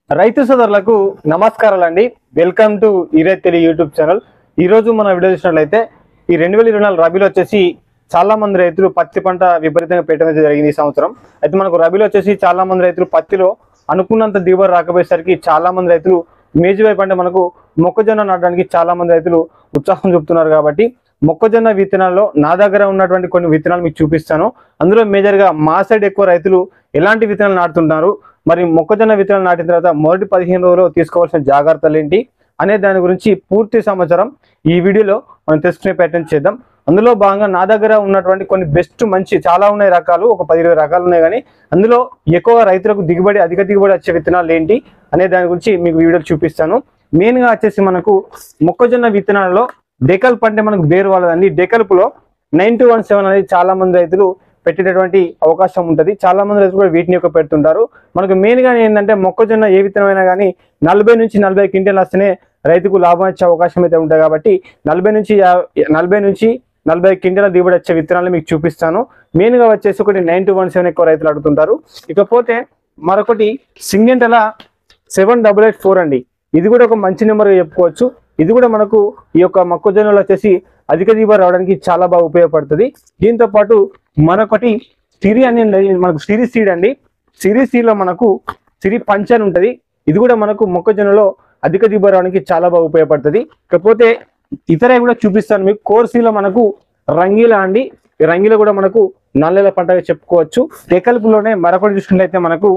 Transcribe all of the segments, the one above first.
రైతు సోదరులకు నమస్కారాలండి. వెల్కమ్ టు ఈరైతు యూట్యూబ్ ఛానల్. ఈ రోజు మన వీడియో చూసినట్లయితే ఈ 2024 రబీలో వచ్చేసి చాలా మంది రైతులు పత్తి పంట విపరీతంగా పెట్టడం జరిగింది ఈ సంవత్సరం. అయితే మనకు రబీలో వచ్చేసి చాలా మంది రైతులు పత్తిలో అనుకున్నంత దిగుబడి రాకపోయేసరికి చాలా మంది రైతులు మేజువై పంట మనకు మొక్కజొన్న నాటడానికి చాలా మంది రైతులు ఉత్సాహం చూపుతున్నారు. కాబట్టి మొక్కజొన్న విత్తనాల్లో నా దగ్గర ఉన్నటువంటి కొన్ని విత్తనాలు మీకు చూపిస్తాను. అందులో మేజర్గా మా సైడ్ ఎక్కువ రైతులు ఎలాంటి విత్తనాలు నాటుతుంటారు, మరి మొక్కజొన్న విత్తనాలు నాటిన తర్వాత మొదటి 15 రోజుల్లో తీసుకోవాల్సిన జాగ్రత్తలు ఏంటి అనే దాని గురించి పూర్తి సమాచారం ఈ వీడియోలో మనం తెలుసుకునే ప్రయత్నం చేద్దాం. అందులో భాగంగా నా దగ్గర ఉన్నటువంటి కొన్ని బెస్ట్ మంచి చాలా ఉన్నాయి రకాలు, ఒక 10-20 రకాలు ఉన్నాయి. కానీ అందులో ఎక్కువగా రైతులకు అధిక దిగుబడి వచ్చే విత్తనాలు ఏంటి అనే దాని గురించి మీకు వీడియోలు చూపిస్తాను. మెయిన్గా వచ్చేసి మనకు మొక్కజొన్న విత్తనాలలో డెకల్ప్ అంటే మనకు బేరు వాళ్ళదండి. డెకల్ప్లో 9217 అనేది చాలా మంది రైతులు పెట్టేటటువంటి అవకాశం ఉంటుంది. చాలా మంది రైతులు కూడా వీటిని పెడుతుంటారు. మనకు మెయిన్గా ఏంటంటే మొక్కజొన్న ఏ విత్తనమైనా కానీ 40 నుంచి 40 క్వింటాలు వస్తేనే రైతుకు లాభం వచ్చే అవకాశం అయితే ఉంటుంది. కాబట్టి 40 నుంచి 40 క్వింటాల దిగుబడి వచ్చే విత్తనాలు మీకు చూపిస్తాను. మెయిన్గా వచ్చేసి ఒకటి 9217 ఎక్కువ రైతులు అడుగుతుంటారు. ఇకపోతే మరొకటి సింగెంటల 7884 అండి. ఇది కూడా ఒక మంచి నెంబర్గా చెప్పుకోవచ్చు. ఇది కూడా మనకు ఈ యొక్క మొక్కజొన్నలు వచ్చేసి అధిక దిగుబడి రావడానికి చాలా బాగా ఉపయోగపడుతుంది. దీంతో పాటు మరొకటి సిరి అని మనకు సిరి సీడ్ అండి. సిరి సీడ్లో మనకు సిరి పంచ్ అని ఉంటుంది. ఇది కూడా మనకు మొక్కజొన్నలో అధిక దిగుబడి రావడానికి చాలా బాగా ఉపయోగపడుతుంది. ఇకపోతే ఇతర కూడా చూపిస్తాను మీకు. కోర్సీలో మనకు రంగీలా అండి. ఈ రంగీలో కూడా మనకు 4 నెలల పంటగా చెప్పుకోవచ్చు. డెకల్పులోనే మరొకటి చూసుకున్నట్లయితే మనకు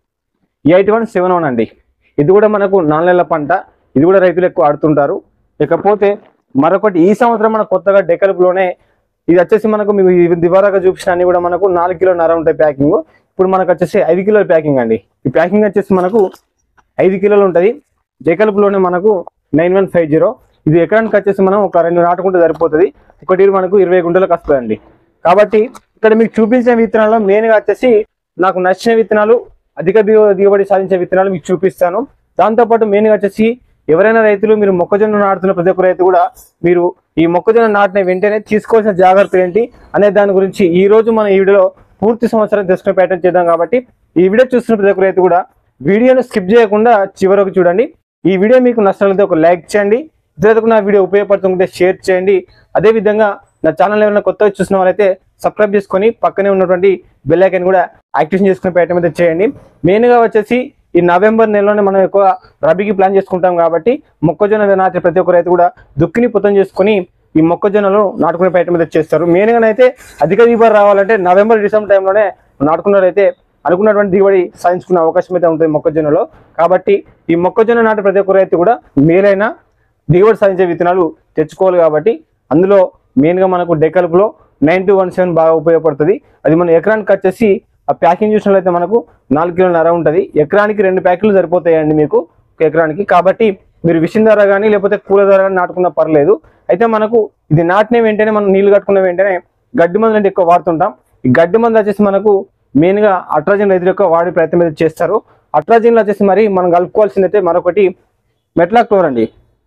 8171 అండి. ఇది కూడా మనకు 4 నెలల పంట. ఇది కూడా రైతులు ఎక్కువ ఆడుతుంటారు. ఇకపోతే మరొకటి ఈ సంవత్సరం మన కొత్తగా డెకల్పులోనే ఇది వచ్చేసి మనకు మీకు దివారాగా చూపించిన అన్ని కూడా మనకు 4 కిలోన్నర ఉంటాయి ప్యాకింగ్. ఇప్పుడు మనకు వచ్చేసి 5 కిలోల ప్యాకింగ్ అండి. ఈ ప్యాకింగ్ వచ్చేసి మనకు 5 కిలోలు ఉంటుంది. డెకల్పులోనే మనకు 9150. ఇది ఎకరానికి వచ్చేసి మనం ఒక 2 నాటుకుంటే సరిపోతుంది. ఒకటి మనకు 20 గుంటలకు వస్తుందండి. కాబట్టి ఇక్కడ మీకు చూపించిన విత్తనాల్లో మెయిన్గా వచ్చేసి నాకు నచ్చిన విత్తనాలు, అధిక దిగుబడి సాధించే విత్తనాలు మీకు చూపిస్తాను. దాంతోపాటు మెయిన్గా వచ్చేసి ఎవరైనా రైతులు మీరు మొక్కజొన్న నాటుతున్న ప్రతి ఒక్క రైతు కూడా మీరు ఈ మొక్కజొన్న నాటిన వెంటనే తీసుకోవాల్సిన జాగ్రత్తలు ఏంటి అనే దాని గురించి ఈ రోజు మనం ఈ వీడియోలో పూర్తి సంవత్సరం తెలుసుకునే ప్రయత్నం చేద్దాం. కాబట్టి ఈ వీడియో చూస్తున్న ప్రతి ఒక్క రైతు కూడా వీడియోను స్కిప్ చేయకుండా చివరకు చూడండి. ఈ వీడియో మీకు నచ్చినట్లయితే ఒక లైక్ చేయండి. ఇతరులకు నా వీడియో ఉపయోగపడుతుంటే షేర్ చేయండి. అదేవిధంగా నా ఛానల్ ఏమైనా కొత్తగా చూసిన వాళ్ళైతే సబ్స్క్రైబ్ చేసుకొని పక్కనే ఉన్నటువంటి బెల్ ఐకాన్ కూడా యాక్టివేషన్ చేసుకునే ప్రయత్నం అయితే చేయండి. మెయిన్గా వచ్చేసి ఈ నవంబర్ నెలలోనే మనం ఎక్కువ రబీకి ప్లాన్ చేసుకుంటాం. కాబట్టి మొక్కజొన్న నాటే ప్రతి ఒక్క రైతు కూడా దుక్కిని పుతం చేసుకుని ఈ మొక్కజొన్నలు నాటుకునే ప్రయత్నం అయితే చేస్తారు. మెయిన్గా అయితే అధిక దిగుబడి రావాలంటే నవంబర్ డిసెంబర్ టైంలోనే నాటుకున్నారైతే అనుకున్నటువంటి దిగుబడి సాధించుకునే అవకాశం అయితే ఉంటుంది మొక్కజొన్నలో. కాబట్టి ఈ మొక్కజొన్న నాటే ప్రతి ఒక్క రైతు కూడా మేలైన దిగుబడి సాధించే విత్తనాలు తెచ్చుకోవాలి. కాబట్టి అందులో మెయిన్గా మనకు డెకల్పులో 9217 బాగా ఉపయోగపడుతుంది. అది మన ఎకరానికి వచ్చేసి ఆ ప్యాకింగ్ చూసినట్లయితే మనకు 4 కిలోన్నర ఉంటుంది. ఎకరానికి 2 ప్యాకెట్లు సరిపోతాయండి మీకు ఎకరానికి. కాబట్టి మీరు విషయం ద్వారా కానీ లేకపోతే కూల ద్వారా కానీ నాటుకున్నా పర్లేదు. అయితే మనకు ఇది నాటిన వెంటనే మనం నీళ్లు కట్టుకున్న వెంటనే గడ్డి మందులు అంటే ఎక్కువ వాడుతుంటాం. ఈ గడ్డి మందులు వచ్చేసి మనకు మెయిన్గా అట్రాజిన్ రైతులు ఎక్కువ వాడే ప్రయత్నం అయితే చేస్తారు. అట్రాజిన్లో వచ్చేసి మరి మనం కలుపుకోవాల్సిందైతే మరొకటి మెట్లాక్లోర్ అండి.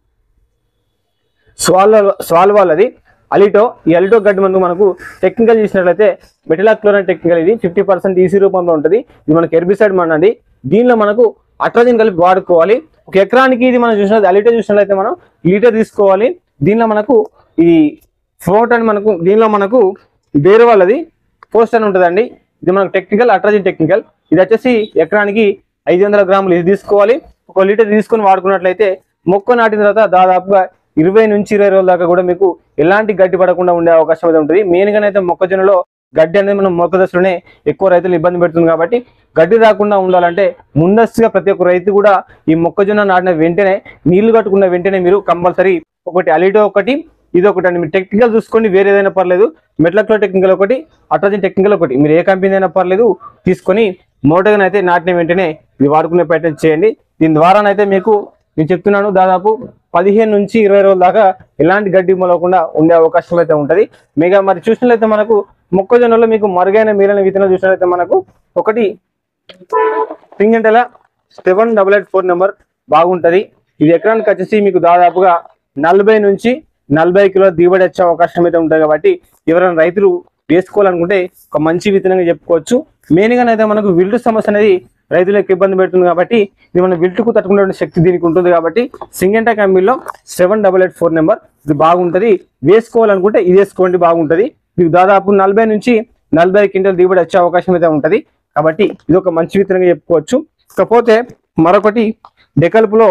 స్వాల్వాల్ అలిటో. ఈ అలిటో గడ్డి మందు మనకు టెక్నికల్ చూసినట్లయితే మెటిలాక్లోర్ అనే టెక్నికల్. ఇది 50% ఈసీ రూపంలో ఉంటుంది. ఇది మనకు హెర్బిసైడ్ మండండి. దీనిలో మనకు అట్రాజిన్ కలిపి వాడుకోవాలి. ఒక ఎకరానికి ఇది మనం చూసినట్లయితే అలిటో చూసినట్లయితే మనం లీటర్ తీసుకోవాలి. దీనిలో మనకు ఈ ఫ్లోట్ అని మనకు దీనిలో మనకు వేరే వాళ్ళది పోస్ట్ అని ఉంటుందండి. ఇది మనకు టెక్నికల్ అట్రాజిన్ టెక్నికల్. ఇది వచ్చేసి ఎకరానికి 500 గ్రాములు ఇది తీసుకోవాలి. 1 లీటర్ తీసుకొని వాడుకున్నట్లయితే మొక్క నాటిన తర్వాత దాదాపుగా 20 నుంచి 20 రోజుల దాకా కూడా మీకు ఎలాంటి గడ్డి పడకుండా ఉండే అవకాశం అయితే ఉంటుంది. మెయిన్గా అయితే మొక్కజొన్నలో గడ్డి అనేది మనం మొక్క దశలోనే ఎక్కువ రైతులు ఇబ్బంది పెడుతుంది. కాబట్టి గడ్డి రాకుండా ఉండాలంటే ముందస్తుగా ప్రతి ఒక్క రైతు కూడా ఈ మొక్కజొన్న నాటిన వెంటనే నీళ్లు కట్టుకున్న వెంటనే మీరు కంపల్సరీ ఒకటి అలిటో ఒకటి ఇది ఒకటి అండి. మీరు టెక్నికల్ చూసుకోండి, వేరే ఏదైనా పర్లేదు. మెట్లాక్లో టెక్నికల్ ఒకటి, అట్రాజిన్ టెక్నికల్ ఒకటి, మీరు ఏ కంపెనీ అయినా పర్లేదు తీసుకొని మోటగానైతే నాటిన వెంటనే ఇది వాడుకునే ప్రయత్నం చేయండి. దీని ద్వారానైతే మీకు నేను చెప్తున్నాను దాదాపు 15 నుంచి 20 రోజుల దాకా ఎలాంటి గడ్డి మొలవకుండా ఉండే అవకాశం అయితే ఉంటుంది. మిగతా మరి చూసినట్లయితే మనకు మొక్కజొన్నలో మీకు మరుగైన మీరైన విత్తనాలు చూసినట్లయితే మనకు ఒకటి సింగెంటల 7884 నెంబర్ బాగుంటుంది. ఇది ఎకరానికి వచ్చేసి మీకు దాదాపుగా 40 నుంచి 40 కిలోల దిగుబడి వచ్చే అవకాశం అయితే ఉంటుంది. కాబట్టి ఎవరైనా రైతులు వేసుకోవాలనుకుంటే ఒక మంచి విత్తనంగా చెప్పుకోవచ్చు. మెయిన్గా అయితే మనకు విల్టు సమస్య అనేది రైతులకు ఇబ్బంది పెడుతుంది కాబట్టి ఇది మన విల్టుకు తట్టుకునే శక్తి దీనికి ఉంటుంది కాబట్టి సింగెంటా కంపెనీలో 7884 నెంబర్ ఇది బాగుంటుంది. వేసుకోవాలనుకుంటే ఇది వేసుకోండి, బాగుంటుంది. ఇది దాదాపు 40 నుంచి 40 క్వింటల్ దిగుబడి వచ్చే అవకాశం అయితే ఉంటుంది కాబట్టి ఇది ఒక మంచి విత్తనంగా చెప్పుకోవచ్చు. ఇకపోతే మరొకటి డెకల్పులో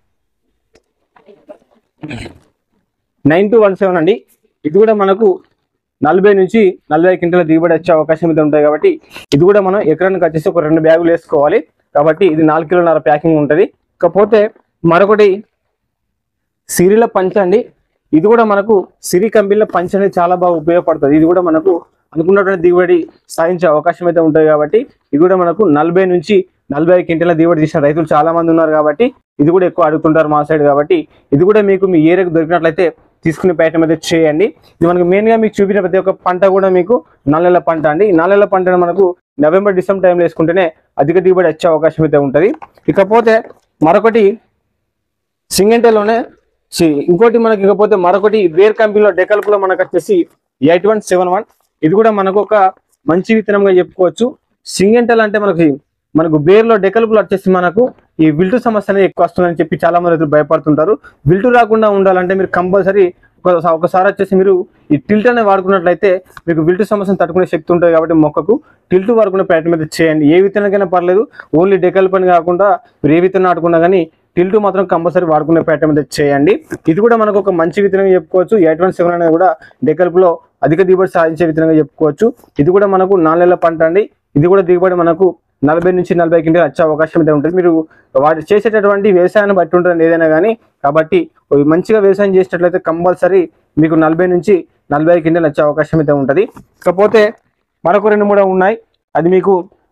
9217 అండి. ఇది కూడా మనకు 40 నుంచి 40 క్వింటల దిగుబడి వచ్చే అవకాశం అయితే ఉంటాయి కాబట్టి ఇది కూడా మనం ఎకరానికి వచ్చేసి ఒక 2 బ్యాగులు వేసుకోవాలి కాబట్టి ఇది 4 కిలోల ప్యాకింగ్ ఉంటుంది. ఇకపోతే మరొకటి సిరిల పంచ అండి. ఇది కూడా మనకు సిరి కంపెనీల పంచ అనేది చాలా బాగా ఉపయోగపడుతుంది. ఇది కూడా మనకు అనుకున్నటువంటి దిగుబడి సాధించే అవకాశం అయితే ఉంటుంది కాబట్టి ఇది కూడా మనకు 40 నుంచి 40 క్వింటల దిగుబడి తీసిన రైతులు చాలా మంది ఉన్నారు కాబట్టి ఇది కూడా ఎక్కువ అడుగుతుంటారు మా సైడ్ కాబట్టి ఇది కూడా మీకు మీ ఏరియాకు దొరికినట్లయితే తీసుకునే ప్రయత్నం అయితే చేయండి. ఇది మనకు మెయిన్గా మీకు చూపించిన ప్రతి ఒక్క పంట కూడా మీకు 4 నెలల పంట అండి. 4 నెలల పంటను మనకు నవంబర్ డిసెంబర్ టైంలో వేసుకుంటేనే అధిక దిగుబడి వచ్చే అవకాశం అయితే ఉంటుంది. ఇకపోతే మరొకటి సింగెంటలోనే ఇంకోటి మనకి ఇకపోతే మరొకటి వేర్ కంపెనీలో డెకల్పులో మనకు వచ్చేసి 8171. ఇది కూడా మనకు ఒక మంచి విత్తనంగా చెప్పుకోవచ్చు. సింగెంటల్ అంటే మనకు బేర్లో డెకల్పులు వచ్చేసి మనకు ఈ విల్టు సమస్య అనేది ఎక్కువ వస్తుందని చెప్పి చాలా మంది రైతులు భయపడుతుంటారు. విల్టు రాకుండా ఉండాలంటే మీరు కంపల్సరీ ఒకసారి వచ్చేసి మీరు ఈ టిల్ట్ అనేది వాడుకున్నట్లయితే మీకు విల్టు సమస్యను తట్టుకునే శక్తి ఉంటుంది కాబట్టి మొక్కకు టిల్ట్ వాడుకునే ప్రయత్నం అయితే చేయండి. ఏ విత్తనానికైనా పర్లేదు, ఓన్లీ డెకల్ప్ అని కాకుండా మీరు ఏ విత్తనం నాటుకున్నా కానీ టిల్టు మాత్రం కంపల్సరీ వాడుకునే ప్రయత్నం అయితే చేయండి. ఇది కూడా మనకు ఒక మంచి విత్తనంగా చెప్పుకోవచ్చు. 8171 అనేది కూడా డెకల్ప్లో అధిక దిగుబడి సాధించే విత్తనంగా చెప్పుకోవచ్చు. ఇది కూడా మనకు 4 నెలల పంట అండి. ఇది కూడా దిగుబడి మనకు 40 నుంచి 40 క్వింటల్ వచ్చే అవకాశం అయితే ఉంటుంది. మీరు వాటి చేసేటటువంటి వ్యవసాయాన్ని బట్టి ఉంటుంది ఏదైనా కానీ కాబట్టి మంచిగా వ్యవసాయం చేసినట్లయితే కంపల్సరీ మీకు 40 నుంచి 40 క్వింటల్ వచ్చే అవకాశం అయితే ఉంటుంది. ఇకపోతే మరొక 2-3 ఉన్నాయి. అది మీకు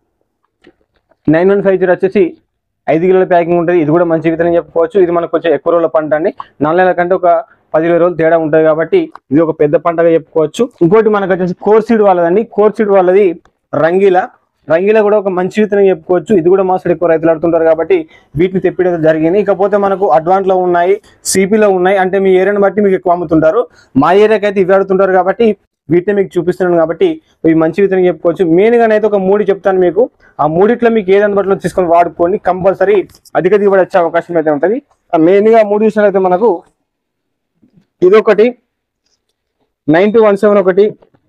9150 వచ్చేసి 5 కిలోల ప్యాకింగ్ ఉంటుంది. ఇది కూడా మంచి విత్తనం చెప్పుకోవచ్చు. ఇది మనకు కొంచెం ఎక్కువ రోజుల పంట అండి. 4 నెలల కంటే ఒక 10-20 రోజులు తేడా ఉంటుంది కాబట్టి ఇది ఒక పెద్ద పంటగా చెప్పుకోవచ్చు. ఇంకోటి మనకు వచ్చేసి కోర్సీడ్ వాళ్ళదండి. కోర్సీడ్ వాళ్ళది రంగీల కూడా ఒక మంచి విత్తనం చెప్పుకోవచ్చు. ఇది కూడా మా సైడ్ ఎక్కువ రైతులు ఆడుతుంటారు కాబట్టి వీటిని తెప్పించడం జరిగింది. ఇకపోతే మనకు అడ్వాన్స్లో ఉన్నాయి, సిపిలో ఉన్నాయి. అంటే మీ ఏరియాని బట్టి మీకు ఎక్కువ అమ్ముతుంటారు. మా ఏరియాకి అయితే ఇవి ఆడుతుంటారు కాబట్టి వీటిని మీకు చూపిస్తున్నాను కాబట్టి ఇవి మంచి విత్తనం చెప్పుకోవచ్చు. మెయిన్గా అయితే ఒక 3 చెప్తాను మీకు. ఆ 3 మీకు ఏది అందుబాటులో తీసుకొని వాడుకోండి, కంపల్సరీ అధిక దిగుబడి వచ్చే అవకాశం అయితే ఉంటుంది. మెయిన్గా 3 విషయాలు మనకు ఇదొకటి 9217 ఒకటి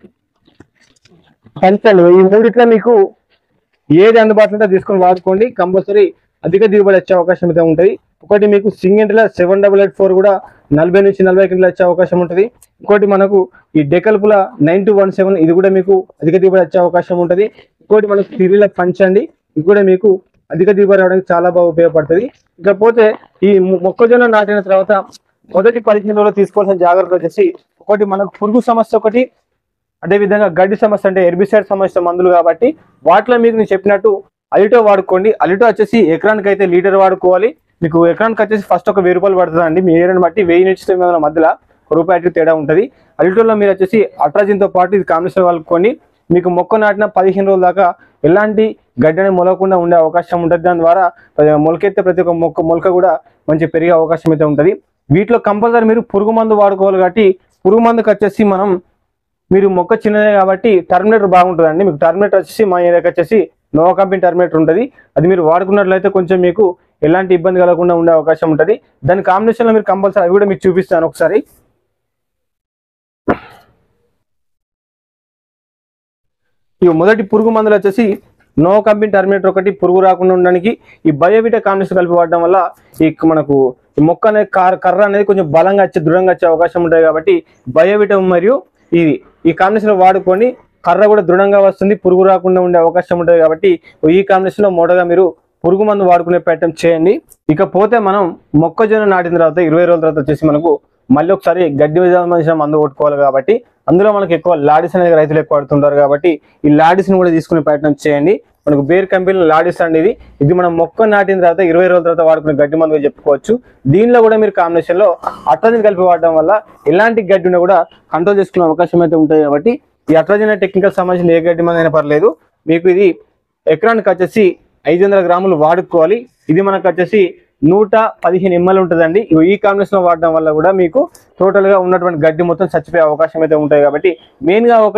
పంచండి. ఈ 3 మీకు ఏది అందుబాటులో తీసుకొని వాడుకోండి, కంపల్సరీ అధిక దిగుబడి వచ్చే అవకాశం అయితే ఉంటుంది. ఒకటి మీకు సింగెంటల 7884 కూడా 40 నుంచి 40 క్వింటల్ వచ్చే అవకాశం ఉంటుంది. ఇంకోటి మనకు ఈ డెకల్పుల 9217 ఇది కూడా మీకు అధిక దిగుబడి వచ్చే అవకాశం ఉంటుంది. ఇంకోటి మనకు సిరిల పంచండి. ఇది కూడా మీకు అధిక దిగుబడి రావడానికి చాలా బాగా ఉపయోగపడుతుంది. ఇకపోతే ఈ మొక్కజొన్న నాటిన తర్వాత మొదటి 15 రోజులు తీసుకోవాల్సిన జాగ్రత్తలు వచ్చేసి ఒకటి మనకు పురుగు సమస్య ఒకటి, అదేవిధంగా గడ్డి సమస్య అంటే హెర్బిసైడ్ సమస్య మందులు కాబట్టి వాటిలో మీకు నేను చెప్పినట్టు అలిటో వాడుకోండి. అలిటో వచ్చేసి ఎకరానికి అయితే లీటర్ వాడుకోవాలి. మీకు ఎకరానికి వచ్చేసి ఫస్ట్ ఒక 1000 రూపాయలు పడుతుంది అండి. మీ ఏరియాని బట్టి 1000 నుంచి 900 మధ్యలో రూపాయి తేడా ఉంటుంది. అలిటోలో మీరు వచ్చేసి అట్రాజిన్తో పాటు ఇది కాంబినేషన్ వాడుకొని మీకు మొక్క నాటిన 15 రోజుల దాకా ఎలాంటి గడ్డని మొలకుండా ఉండే అవకాశం ఉంటుంది. దాని ద్వారా మొలకెత్తే ప్రతి ఒక్క మొలక కూడా మంచి పెరిగే అవకాశం అయితే ఉంటుంది. వీటిలో కంపల్సరీ మీరు పురుగు మందు వాడుకోవాలి కాబట్టి పురుగు మందుకు వచ్చేసి మీరు మొక్క చిన్నదే కాబట్టి టర్మినేటర్ బాగుంటుందండి. మీకు టర్మినేటర్ వచ్చేసి మా ఏరియాకి వచ్చేసి నోవా కంపెనీ టర్మినేటర్ ఉంటుంది. అది మీరు వాడుకున్నట్లయితే కొంచెం మీకు ఎలాంటి ఇబ్బంది కలగకుండా ఉండే అవకాశం ఉంటుంది. దాని కాంబినేషన్లో మీరు కంపల్సరీ అవి కూడా మీకు చూపిస్తాను ఒకసారి. ఇవి మొదటి పురుగు మందులు వచ్చేసి నోవా కంపెనీ టర్మినేటర్ ఒకటి పురుగు రాకుండా ఉండడానికి ఈ బయోవిటా కాంబినేషన్ కలిపి వాడడం వల్ల మనకు ఈ మొక్క అనేది కర్ర అనేది కొంచెం బలంగా వచ్చే దృఢంగా వచ్చే అవకాశం ఉంటుంది కాబట్టి బయోవిటా మరియు ఈ కాంబినేషన్ వాడుకొని కర్ర కూడా దృఢంగా వస్తుంది, పురుగు రాకుండా ఉండే అవకాశం ఉంటుంది కాబట్టి ఈ కాంబినేషన్లో మొదటగా మీరు పురుగు మందు వాడుకునే ప్రయత్నం చేయండి. ఇకపోతే మనం మొక్కజొన్న నాటిన తర్వాత 20 రోజుల తర్వాత వచ్చేసి మనకు మళ్ళీ ఒకసారి గడ్డి సంబంధించిన మందు కొట్టుకోవాలి కాబట్టి అందులో మనకు ఎక్కువ లాడిస్ అనేది రైతులు ఎక్కువ వాడుతుంటారు కాబట్టి ఈ లాడిస్ని కూడా తీసుకునే ప్రయత్నం చేయండి. మనకు బేర్ కంపెనీలో లాడిస్ అండి. ఇది మనం మొక్క నాటిన తర్వాత 20 రోజుల తర్వాత వాడుకునే గడ్డి మందుగా చెప్పుకోవచ్చు. దీనిలో కూడా మీరు కాంబినేషన్లో అట్రాజిన్ కలిపి వాడడం వల్ల ఎలాంటి గడ్డి ఉన్నా కూడా కంట్రోల్ చేసుకునే అవకాశం అయితే ఉంటుంది కాబట్టి ఈ అట్రాజిన్ టెక్నికల్ సంబంధించిన ఏ గడ్డి మంది అయినా పర్లేదు. మీకు ఇది ఎకరానికి వచ్చేసి 500 గ్రాములు వాడుకోవాలి. ఇది మనకు వచ్చేసి 115 ml ఉంటుందండి. ఈ కాంబినేషన్ వాడడం వల్ల కూడా మీకు టోటల్గా ఉన్నటువంటి గడ్డి మొత్తం చచ్చిపోయే అవకాశం అయితే ఉంటాయి కాబట్టి మెయిన్గా ఒకటి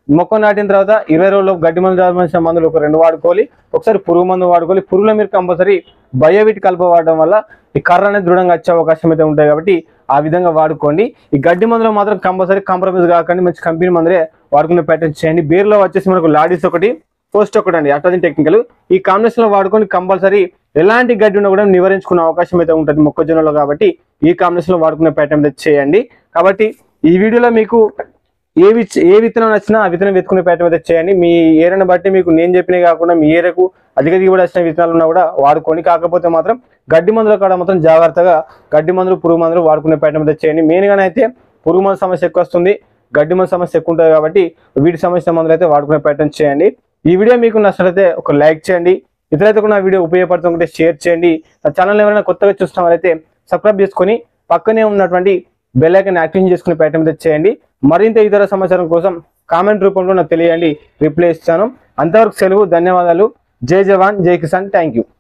మొక్క నాటిన తర్వాత 20 రోజుల్లో గడ్డి మందు రావాల్సిన మందులు ఒక 2 వాడుకోవాలి. ఒకసారి పురుగు మందు వాడుకోవాలి. పురుగులో మీరు కంపల్సరీ బయోవిట్ కలప వాడడం వల్ల ఈ కర్ర అనేది దృఢంగా వచ్చే అవకాశం అయితే ఉంటాయి కాబట్టి ఆ విధంగా వాడుకోండి. ఈ గడ్డి మందులో మాత్రం కంపల్సరీ కాంప్రమైజ్ కాకండి, మంచి కంపెనీ మందులే వాడుకునే ప్యాటర్న్ చేయండి. బీర్లో వచ్చేసి మనకు లాడీస్ ఒకటి, పోస్ట్ ఒకటి అండి, అట్లా టెక్నికల్. ఈ కాంబినేషన్ లో వాడుకొని కంపల్సరీ ఎలాంటి గడ్డి ఉన్నా కూడా నివారించుకునే అవకాశం అయితే ఉంటుంది మొక్కజొన్నలో. కాబట్టి ఈ కాంబినేషన్ లో వాడుకునే ప్యాటర్న్ అయితే చేయండి. కాబట్టి ఈ వీడియోలో మీకు ఏ విత్తనం నచ్చినా ఆ విత్తనం వెతుకునే ప్యాటర్న్ అయితే చేయండి. మీ ఏరియాని బట్టి మీకు నేను చెప్పినవి కాకుండా మీ ఏరియాకు అధిక దిగుబడి వచ్చిన విత్తనాలు ఉన్నా కూడా వాడుకోండి. కాకపోతే మాత్రం గడ్డి మందుల కాడ మాత్రం జాగ్రత్తగా గడ్డి మందులు పురుగు మందులు వాడుకునే ప్యాటర్న్ అయితే చేయండి. మెయిన్గానే అయితే పురుగు మందు సమస్య ఎక్కువ వస్తుంది, గడ్డి మందు సమస్య ఎక్కువ ఉంటుంది కాబట్టి వీటి సమస్య మందులు అయితే వాడుకునే ప్యాటర్న్ చేయండి. ఈ వీడియో మీకు నచ్చినట్లయితే ఒక లైక్ చేయండి. ఇతరులైతే కూడా నా వీడియో ఉపయోగపడుతుంటే షేర్ చేయండి. నా ఛానల్ ఎవరైనా కొత్తగా చూస్తున్న వారైతే సబ్స్క్రైబ్ చేసుకొని పక్కనే ఉన్నటువంటి బెల్ ఐకాన్ యాక్టివేట్ చేసుకునే ప్యాటర్న్ అయితే చేయండి. మరింత ఇతర సమాచారం కోసం కామెంట్ రూపంలో నాకు తెలియండి, రిప్లై ఇస్తాను. అంతవరకు సెలవు, ధన్యవాదాలు. జై జవాన్, జై కిసాన్. Thank you.